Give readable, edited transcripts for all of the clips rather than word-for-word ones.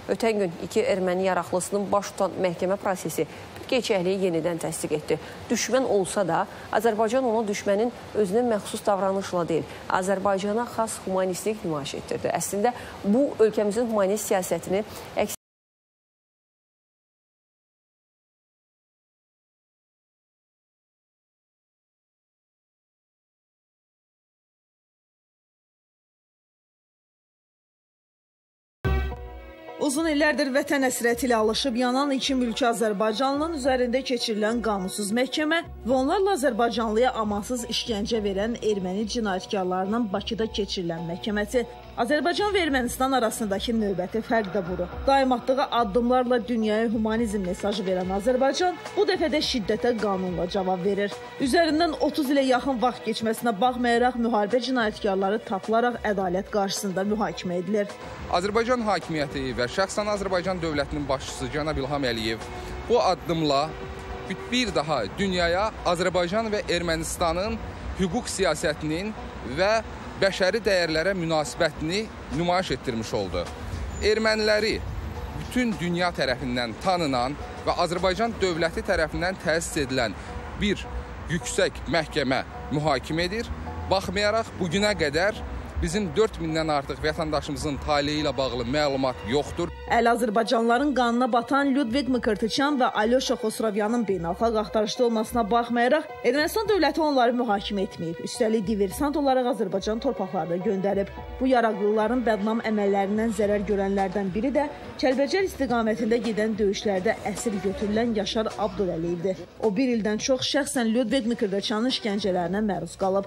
Ötən gün 2 erməni yaraqlısının baş tutan məhkəmə prosesi gerçəkliyi yenidən təsdiq etdi. Düşmən olsa da, Azərbaycan ona düşmənin özünə məxsus davranışla deyil, Azərbaycana xas humanistlik nümayiş etdirdi. Əslində, bu ölkəmizin humanist siyasətini əks Uzun illərdir vətən əsrəti ilə alışıb yanan iki mülki Azərbaycanlının üzərində keçirilən qanunsuz məhkəmə və onlarla Azərbaycanlıya amansız işgəncə verən erməni cinayətkarlarının Bakıda keçirilən məhkəməsi Azərbaycan və Ermənistan arasındakı növbəti fərq də budur. Daim atdığı addımlarla dünyaya humanizm mesajı verən Azərbaycan bu dəfə də şiddətə qanunla cavab verir. Üzərindən 30 ilə yaxın vaxt keçməsinə baxmayaraq müharibə cinayətkarları tapılaraq ədalət qarşısında mühakimə edilir. Azərbaycan hakimiyyəti və şəxsən Azərbaycan dövlətinin başçısı cənab İlham Əliyev bu addımla bir daha dünyaya Azərbaycan və Ermənistanın hüquq siyasətinin və bəşəri dəyərlərə münasibətini nümayiş etdirmiş oldu. Erməniləri bütün dünya tərəfindən tanınan və Azərbaycan dövləti tərəfindən təsis edilən bir yüksək məhkəmə mühakimə edir. Baxmayaraq bugünə qədər bizim 4000-dən artıq vətəndaşımızın taleyi ilə bağlı məlumat yoxdur. Azərbaycanlıların qanına batan Ludvik Mıkırtıçyan və Alyoşa Xosrovyanın beynəlxalq axtarışda olmasına baxmayaraq, Ermənistan dövləti onları mühakimə etməyib. Üstəlik diversant olaraq Azərbaycan torpaqlarına göndərib. Bu yaraqlıların bədnam əməllərindən zərər görənlərdən biri də Kəlbəcər istiqamətində gedən döyüşlərdə əsir götürülən Yaşar Abduləliyevdir. O bir ildən çox şəxsən Ludvik Mıkırtıçyanın işgəncələrinə məruz qalıb.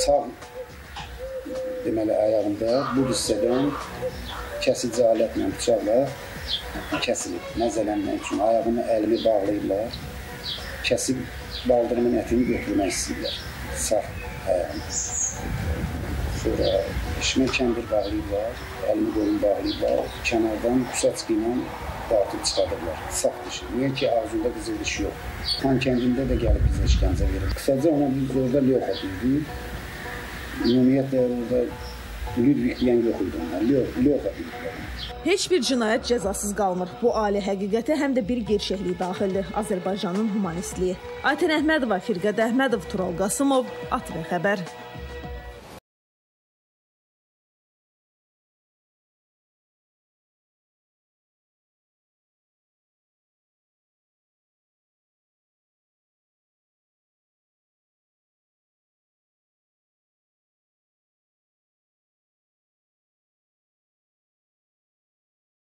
Deməli, ayağında bu hissədən kəsici alətlə, bıçaqla kəsilib, nəzələnmək üçün ayağını, əlini bağlayırlar, kəsib baldırımın ətini götürmək istəyirlər, sağ ayağını. Sonra işmə kəndir bağlayırlar, əlini qolunu bağlayırlar, kənardan pusatçı ilə dartıb çıxadırlar, sağ dişi. Niyə ki, ağzında qızıl dişi yox. Xan kəndində də gəlib bizə işgəncə verir. Qısaca ona biz orada lyoxa bildik. Ümumiyyətlə, orada Ludvik deyən yox idi onlar, lyoxa bildik. Heç bir cinayət cəzasız qalmır. Bu ali həqiqətə həm də bir gerçəklik daxildir. Azərbaycanın humanistliyi. Aytən Əhmədova, Firqət Əhmədov, Tural Qasımov, ATV Xəbər.